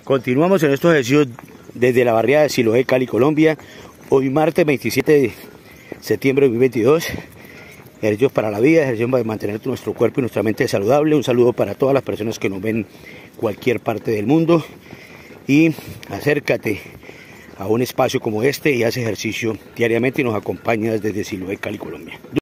Continuamos en estos ejercicios desde la barriada de Siloé, Cali, Colombia. Hoy martes 27 de septiembre de 2022. Ejercicios para la vida, ejercicios para mantener nuestro cuerpo y nuestra mente saludable. Un saludo para todas las personas que nos ven en cualquier parte del mundo. Y acércate a un espacio como este y haz ejercicio diariamente y nos acompañas desde Siloé, Cali, Colombia.